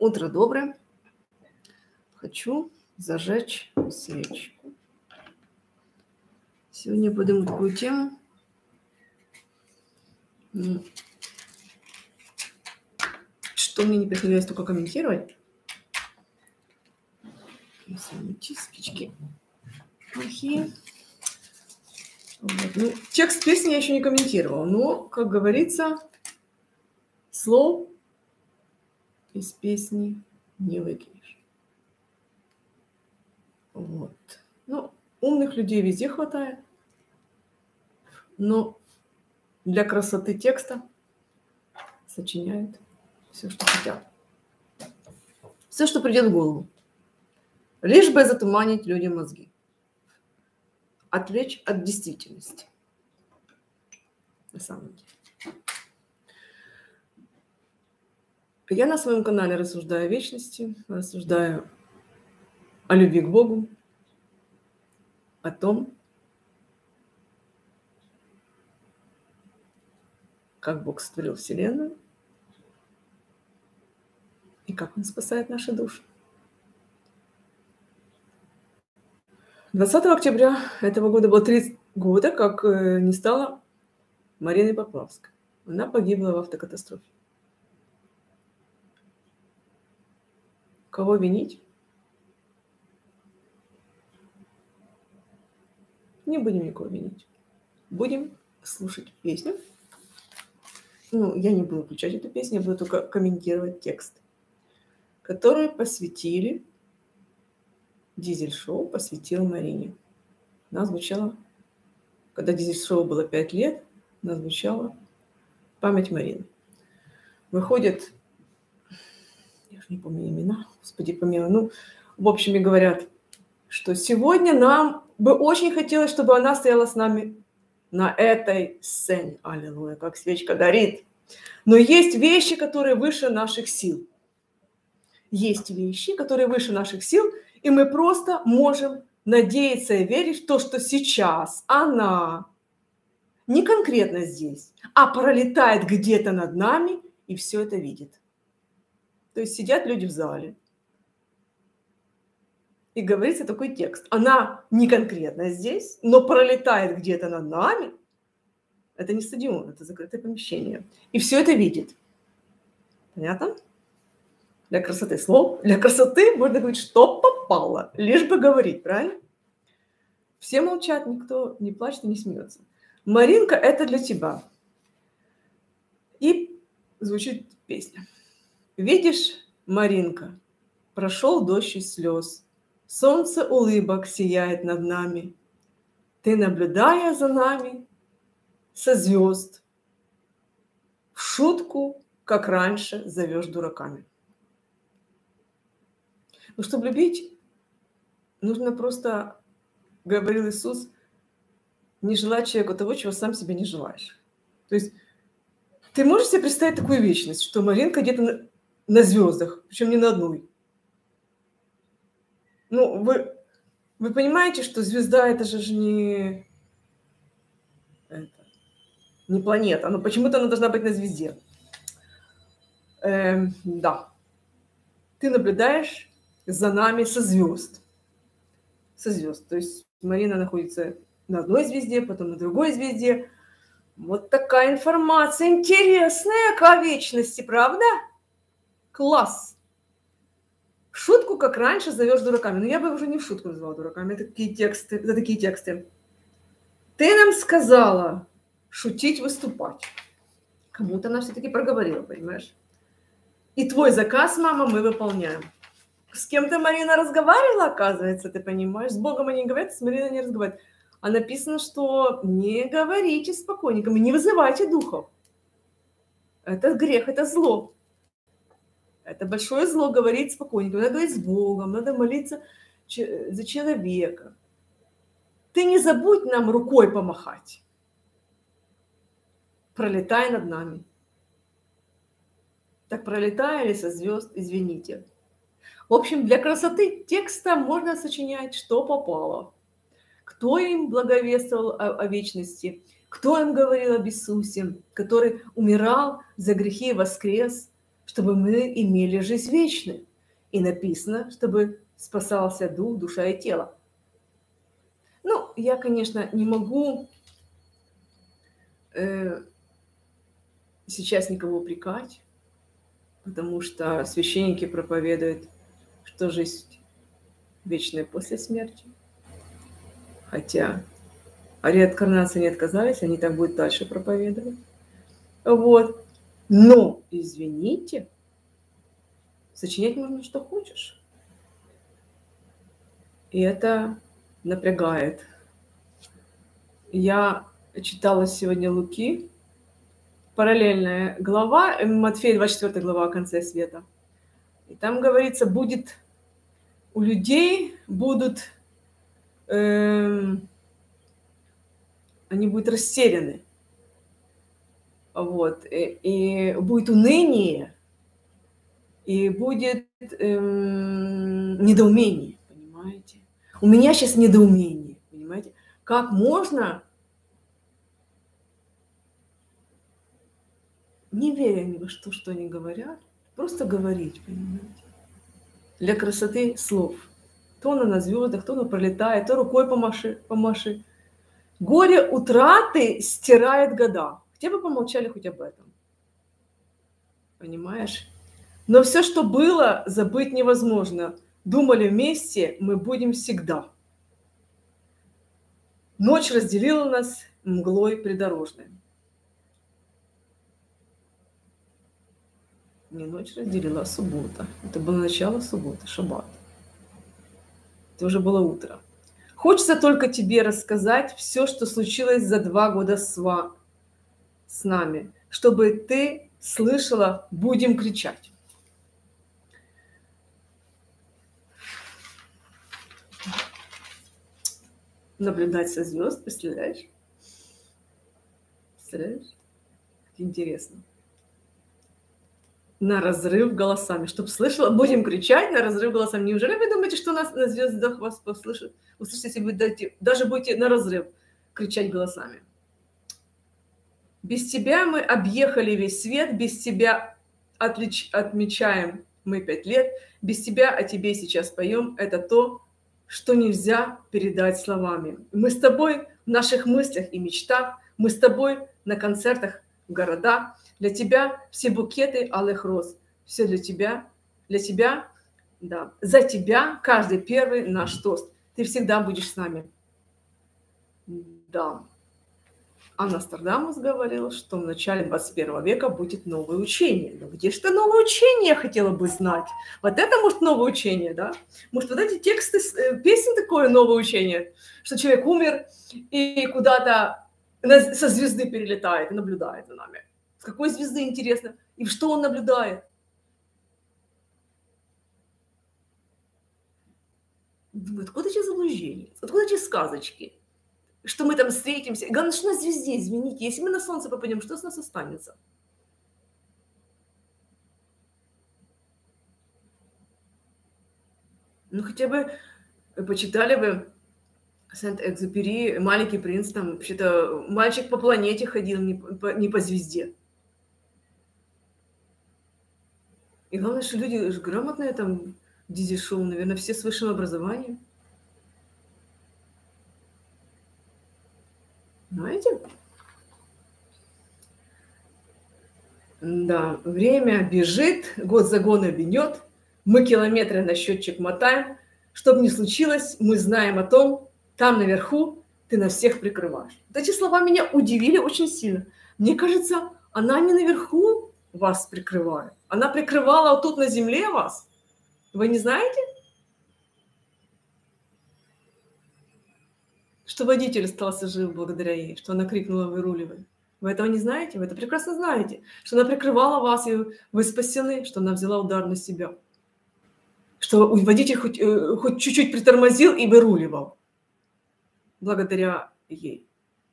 Утро доброе. Хочу зажечь свечку. Сегодня подниму такую тему. Что мне не приходилось только комментировать. Спички плохие. Вот. Ну, текст песни я еще не комментировала, но, как говорится, слов из песни не выкинешь. Вот. Ну, умных людей везде хватает, но для красоты текста сочиняют все, что хотят. Все, что придет в голову. Лишь бы затуманить людям мозги. Отвлечь от действительности. На самом деле. Я на своем канале рассуждаю о вечности, рассуждаю о любви к Богу, о том, как Бог сотворил Вселенную и как Он спасает наши души. 20 октября этого года было 30 года, как не стало Марины Поплавской. Она погибла в автокатастрофе. Кого винить? Не будем никого винить. Будем слушать песню. Ну, я не буду включать эту песню, я буду только комментировать текст, который посвятили, Дизель-шоу посвятил Марине. Она звучала, когда Дизель-шоу было 5 лет, она звучала «Память Марины». Выходит, я уже не помню имена, Господи помилуй, ну, в общем, и говорят, что сегодня нам бы очень хотелось, чтобы она стояла с нами на этой сцене. Аллилуйя, как свечка горит. Но есть вещи, которые выше наших сил. Есть вещи, которые выше наших сил, и мы просто можем надеяться и верить в то, что сейчас она не конкретно здесь, а пролетает где-то над нами и все это видит. То есть сидят люди в зале, и говорится такой текст. Она не конкретно здесь, но пролетает где-то над нами. Это не стадион, это закрытое помещение. И все это видит. Понятно? Для красоты слов. Для красоты можно говорить, что попало. Лишь бы говорить, правильно? Все молчат, никто не плачет и не смеется. Маринка, это для тебя. И звучит песня. Видишь, Маринка, прошел дождь из слез. Солнце улыбок сияет над нами. Ты, наблюдая за нами со звезд, в шутку, как раньше, зовешь дураками. Но чтобы любить, нужно просто, говорил Иисус, не желать человеку того, чего сам себе не желаешь. То есть ты можешь себе представить такую вечность, что Маринка где-то на звездах, причем не на одной. Ну, вы понимаете, что звезда это же не планета, но почему-то она должна быть на звезде. Да. Ты наблюдаешь за нами со звезд. Со звезд. То есть Марина находится на одной звезде, потом на другой звезде. Вот такая информация интересная о вечности, правда? Класс. В шутку, как раньше, зовешь дураками. Но я бы уже не в шутку называла дураками. Это такие тексты. Ты нам сказала шутить, выступать. Кому-то она все-таки проговорила, понимаешь? И твой заказ, мама, мы выполняем. С кем-то Марина разговаривала, оказывается, ты понимаешь? С Богом они говорят, с Мариной не разговаривают. А написано, что не говорите с покойниками, не вызывайте духов. Это грех, это зло. Это большое зло говорить с покойником. Надо говорить с Богом, надо молиться за человека. Ты не забудь нам рукой помахать. Пролетай над нами. Так пролетали со звезд, извините. В общем, для красоты текста можно сочинять, что попало. Кто им благовествовал о вечности, кто им говорил об Иисусе, который умирал за грехи и воскрес, чтобы мы имели жизнь вечную. И написано, чтобы спасался дух, душа и тело. Ну, я, конечно, не могу сейчас никого упрекать, потому что священники проповедуют, что жизнь вечная после смерти. Хотя о реинкарнации не отказались, они так будут дальше проповедовать. Вот. Но, извините, сочинять можно, что хочешь. И это напрягает. Я читала сегодня Луки, параллельная глава, Матфея 24 глава о конце света. И там говорится, будет у людей будут, они будут растеряны. Вот. И будет уныние, и будет недоумение, понимаете? У меня сейчас недоумение, понимаете? Как можно, не веря ни во что, что они говорят, просто говорить, понимаете? Для красоты слов. То она на звездах, то она пролетает, то рукой помаши. Горе утраты стирает года. Хотя бы помолчали хоть об этом. Понимаешь? Но все, что было, забыть невозможно. Думали вместе, мы будем всегда. Ночь разделила нас мглой придорожной. Не ночь разделила, а суббота. Это было начало субботы, шаббат. Это уже было утро. Хочется только тебе рассказать все, что случилось за 2 года с нами, чтобы ты слышала, будем кричать. Наблюдать со звезд, представляешь? Представляешь? Как интересно. На разрыв голосами. Чтобы слышала, будем кричать на разрыв голосами. Неужели вы думаете, что нас на звездах вас услышат, если вы даже будете на разрыв кричать голосами? Без тебя мы объехали весь свет, без тебя отмечаем мы 5 лет, без тебя о тебе сейчас поем. Это то, что нельзя передать словами. Мы с тобой в наших мыслях и мечтах, мы с тобой на концертах в городах. Для тебя все букеты алых роз. Все для тебя, да. За тебя каждый первый наш тост. Ты всегда будешь с нами. Да. А Нострадамус говорил, что в начале 21 века будет новое учение. Но где же это новое учение, я хотела бы знать? Вот это, может, новое учение, да? Может, вот эти тексты, песни такое новое учение, что человек умер и куда-то со звезды перелетает и наблюдает за нами. С какой звезды, интересно? И что он наблюдает? Думаю, откуда эти заблуждения? Откуда эти сказочки? Что мы там встретимся. Главное, что на звезде, извините. Если мы на солнце попадем, что с нас останется? Ну, хотя бы почитали бы Сент-Экзюпери, «Маленький принц», там, вообще-то, мальчик по планете ходил, не по звезде. И главное, что люди же грамотные там, Дизи-шоу, наверное, все с высшим образованием. Знаете? Да, время бежит, год за годом бьет, мы километры на счетчик мотаем. Что бы ни случилось, мы знаем о том, там наверху ты на всех прикрываешь. Вот эти слова меня удивили очень сильно. Мне кажется, она не наверху вас прикрывает. Она прикрывала вот тут на земле вас. Вы не знаете? Что водитель остался жив благодаря ей, что она крикнула «выруливай». Вы этого не знаете? Вы это прекрасно знаете. Что она прикрывала вас, и вы спасены, что она взяла удар на себя. Что водитель хоть чуть-чуть притормозил и выруливал. Благодаря ей.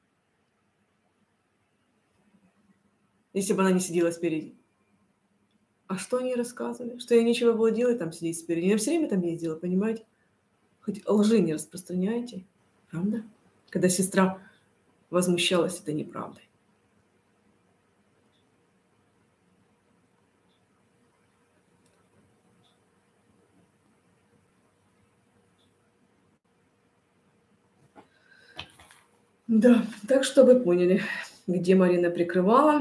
Если бы она не сидела спереди. А что они рассказывали? Что ей нечего было делать там сидеть спереди. Я все время там ездила, понимаете? Хоть лжи не распространяйте. Правда? Когда сестра возмущалась этой неправдой. Да, так что вы поняли, где Марина прикрывала,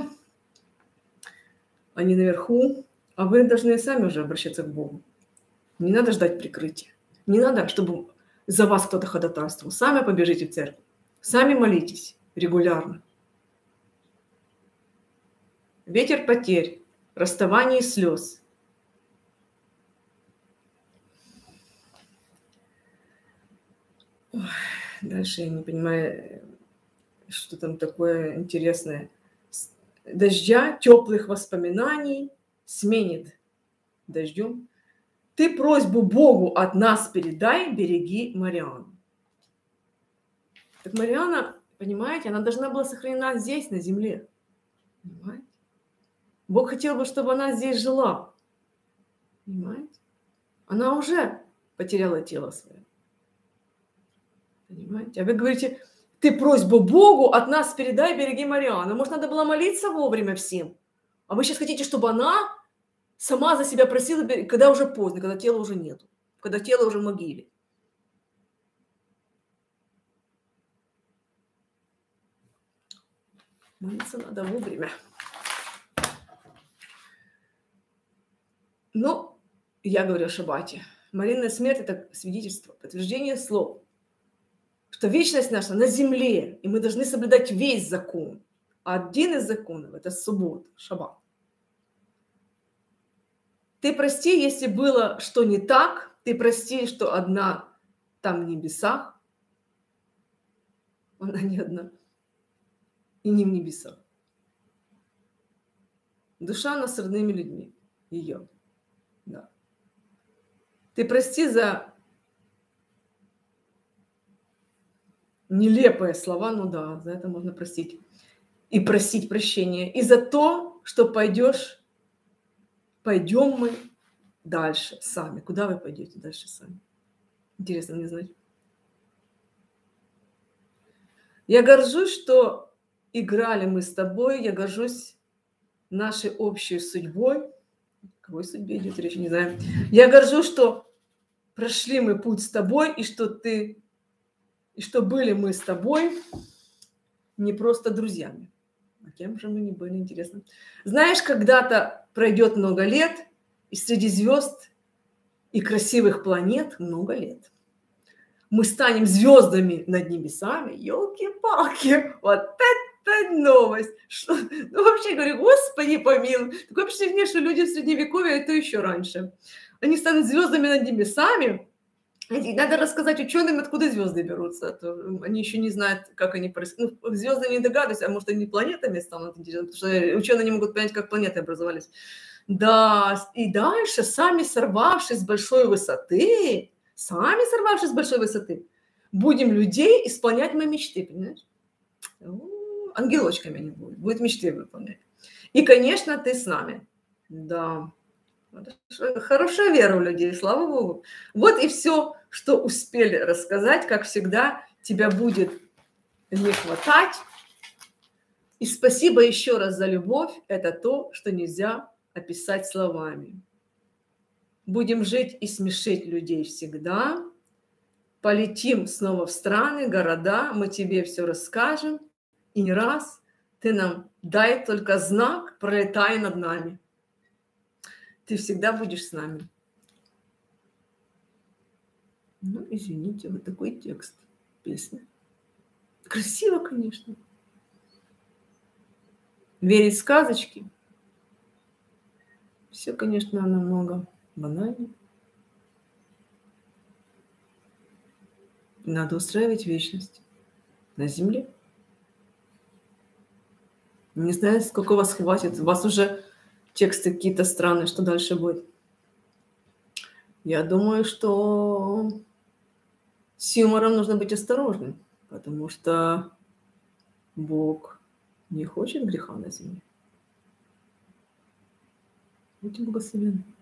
они наверху, а вы должны сами уже обращаться к Богу. Не надо ждать прикрытия. Не надо, чтобы за вас кто-то ходатайствовал. Сами побежите в церковь. Сами молитесь регулярно. Ветер потерь, расставание и слез. Ой, дальше я не понимаю, что там такое интересное. Дождя, теплых воспоминаний сменит дождем. Ты просьбу Богу от нас передай, береги Мариану. Так Мариана, понимаете, она должна была сохранена здесь, на земле. Понимаете? Бог хотел бы, чтобы она здесь жила. Понимаете? Она уже потеряла тело свое. Понимаете? А вы говорите, ты просьбу Богу от нас передай, береги Мариану. Может, надо было молиться вовремя всем? А вы сейчас хотите, чтобы она сама за себя просила, когда уже поздно, когда тела уже нету, когда тело уже в могиле. Молиться надо вовремя. Но я говорю о шаббате. Маринина смерть – это свидетельство, подтверждение слов, что вечность наша на земле, и мы должны соблюдать весь закон. А один из законов – это суббота, шаббат. Ты прости, если было что не так, ты прости, что одна там в небесах, она не одна, и не в небесах. Душа она с родными людьми, ее. Да. Ты прости за нелепые слова, ну да, за это можно простить. И просить прощения. И за то, что пойдем мы дальше сами. Куда вы пойдете дальше сами? Интересно мне знать. Я горжусь, что играли мы с тобой. Я горжусь нашей общей судьбой. О какой судьбе идет речь, не знаю. Я горжусь, что прошли мы путь с тобой, и что были мы с тобой не просто друзьями. А кем же мы не были, интересно. Знаешь, когда-то пройдет много лет, и среди звезд и красивых планет много лет. Мы станем звездами над небесами. Ёлки-палки, вот это новость. Ну, вообще, говорю, Господи помилуй. Такое впечатление, что люди в Средневековье, это еще раньше. Они станут звездами над небесами. И надо рассказать ученым, откуда звезды берутся. А то они еще не знают, как они происходят. Ну, звезды не догадываются, а может, они планетами станут интересны, потому что ученые не могут понять, как планеты образовались. Да, и дальше, сами сорвавшись с большой высоты, будем людей исполнять мои мечты, понимаешь? Ангелочками они будут мечты выполнять. И, конечно, ты с нами. Да. Хорошая вера у людей, слава Богу. Вот и все, что успели рассказать. Как всегда, тебя будет не хватать. И спасибо еще раз за любовь. Это то, что нельзя описать словами. Будем жить и смешить людей всегда. Полетим снова в страны, города. Мы тебе все расскажем. И не раз ты нам дай только знак, пролетай над нами. Ты всегда будешь с нами. Ну, извините, вот такой текст песни. Красиво, конечно. Верить в сказочки. Все, конечно, намного банальнее. Надо устраивать вечность на земле. Не знаю, сколько вас хватит. У вас уже тексты какие-то странные, что дальше будет. Я думаю, что с юмором нужно быть осторожным, потому что Бог не хочет греха на земле. Будьте благословенны.